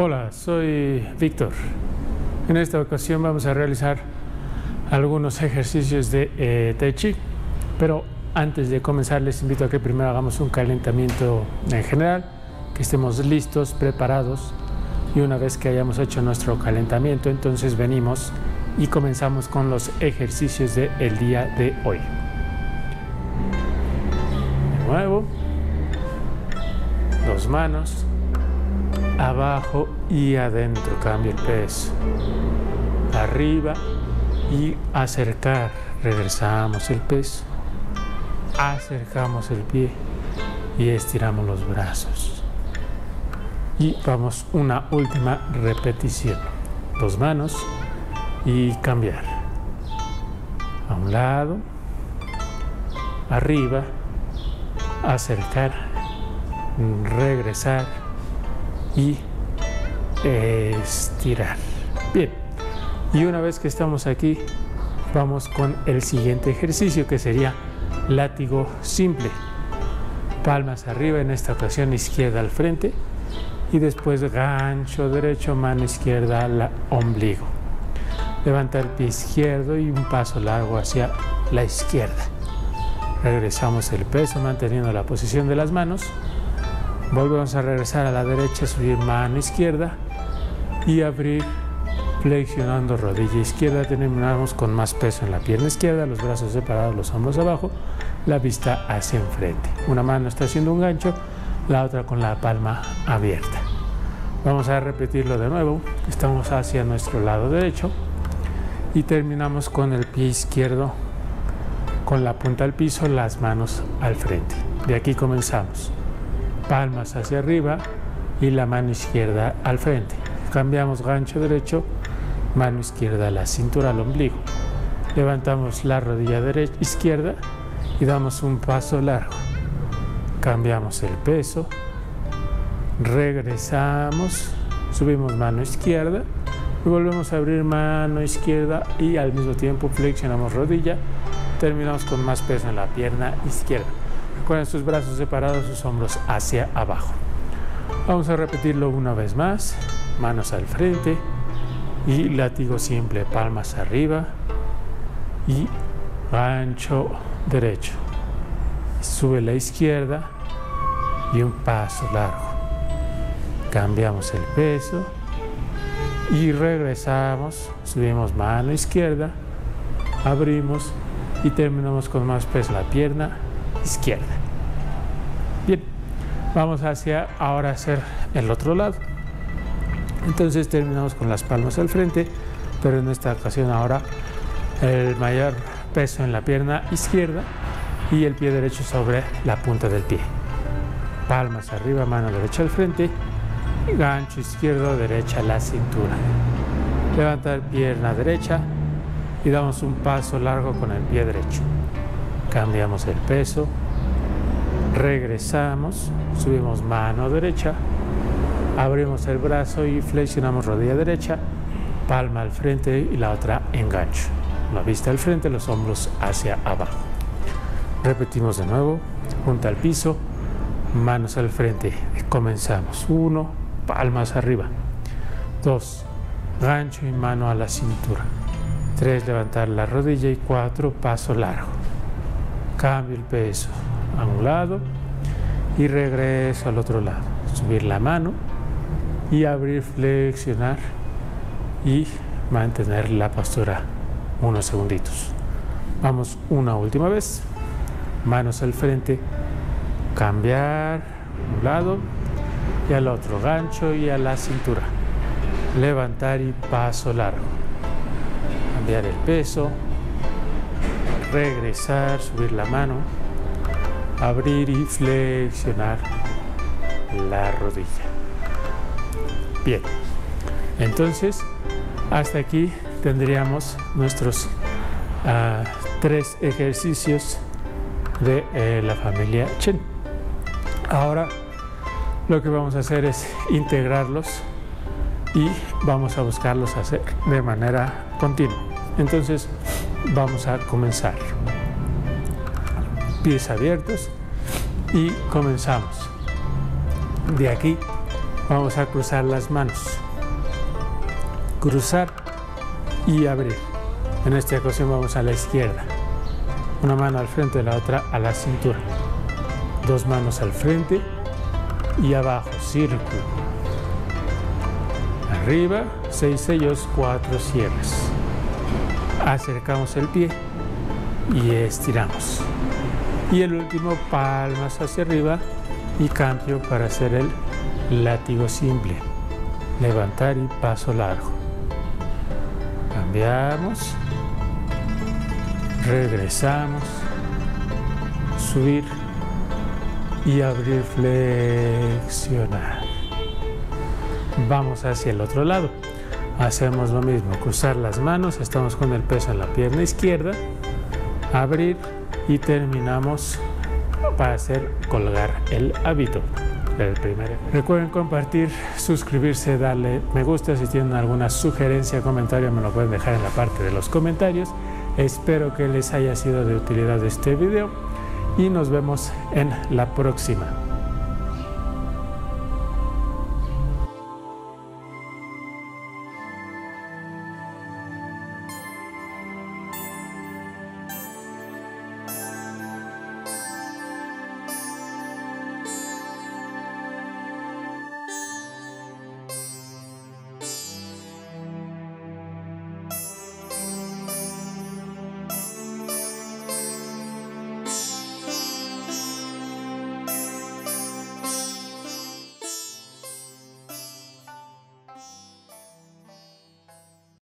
Hola, soy Víctor. En esta ocasión vamos a realizar algunos ejercicios de Tai Chi, pero antes de comenzar les invito a que primero hagamos un calentamiento en general, que estemos listos, preparados, y una vez que hayamos hecho nuestro calentamiento, entonces venimos y comenzamos con los ejercicios del día de hoy. De nuevo, dos manos, abajo y adentro, cambia el peso, arriba y acercar, regresamos el peso, acercamos el pie y estiramos los brazos. Y vamos una última repetición, dos manos y cambiar, a un lado, arriba, acercar, regresar y estirar. Bien, y una vez que estamos aquí, vamos con el siguiente ejercicio, que sería látigo simple. Palmas arriba, en esta ocasión izquierda al frente, y después gancho derecho, mano izquierda al ombligo. Levanta el pie izquierdo y un paso largo hacia la izquierda. Regresamos el peso manteniendo la posición de las manos. Volvemos a regresar a la derecha, subir mano izquierda y abrir flexionando rodilla izquierda. Terminamos con más peso en la pierna izquierda, los brazos separados, los hombros abajo, la vista hacia enfrente. Una mano está haciendo un gancho, la otra con la palma abierta. Vamos a repetirlo de nuevo. Estamos hacia nuestro lado derecho y terminamos con el pie izquierdo con la punta al piso, las manos al frente. De aquí comenzamos. Palmas hacia arriba y la mano izquierda al frente. Cambiamos gancho derecho, mano izquierda a la cintura, al ombligo. Levantamos la rodilla derecha, izquierda y damos un paso largo. Cambiamos el peso, regresamos, subimos mano izquierda y volvemos a abrir mano izquierda y al mismo tiempo flexionamos rodilla. Terminamos con más peso en la pierna izquierda. Recuerden sus brazos separados, sus hombros hacia abajo. Vamos a repetirlo una vez más. Manos al frente y látigo simple, palmas arriba y gancho derecho. Sube la izquierda y un paso largo. Cambiamos el peso y regresamos. Subimos mano izquierda, abrimos y terminamos con más peso la pierna izquierda. Bien, vamos ahora a hacer el otro lado. Entonces terminamos con las palmas al frente, pero en esta ocasión ahora el mayor peso en la pierna izquierda y el pie derecho sobre la punta del pie. Palmas arriba, mano derecha al frente, gancho izquierdo, derecha a la cintura. Levantar pierna derecha y damos un paso largo con el pie derecho. Cambiamos el peso, regresamos, subimos mano derecha, abrimos el brazo y flexionamos rodilla derecha, palma al frente y la otra en gancho. La vista al frente, los hombros hacia abajo. Repetimos de nuevo, punta al piso, manos al frente. Comenzamos. 1, palmas arriba. 2, gancho y mano a la cintura. 3, levantar la rodilla y 4, paso largo. Cambio el peso a un lado y regreso al otro lado. Subir la mano y abrir, flexionar y mantener la postura unos segunditos. Vamos una última vez. Manos al frente, cambiar a un lado y al otro, gancho y a la cintura. Levantar y paso largo. Cambiar el peso, regresar, subir la mano, abrir y flexionar la rodilla. Bien, entonces hasta aquí tendríamos nuestros 3 ejercicios de la familia Chen. Ahora lo que vamos a hacer es integrarlos y vamos a buscarlos hacer de manera continua. Entonces vamos a comenzar. Pies abiertos y comenzamos. De aquí Vamos a cruzar las manos. Cruzar y abrir. En esta ocasión vamos a la izquierda. Una mano al frente y la otra a la cintura. 2 manos al frente y abajo, círculo. Arriba, 6 sellos, 4 cierres. Acercamos el pie y estiramos. Y el último, palmas hacia arriba y cambio para hacer el látigo simple. Levantar y paso largo. Cambiamos. Regresamos. Subir y abrir, flexionar. Vamos hacia el otro lado. Hacemos lo mismo, cruzar las manos, estamos con el peso en la pierna izquierda, abrir y terminamos para hacer colgar el hábito. El primero. Recuerden compartir, suscribirse, darle me gusta. Si tienen alguna sugerencia o comentario me lo pueden dejar en la parte de los comentarios. Espero que les haya sido de utilidad este video y nos vemos en la próxima.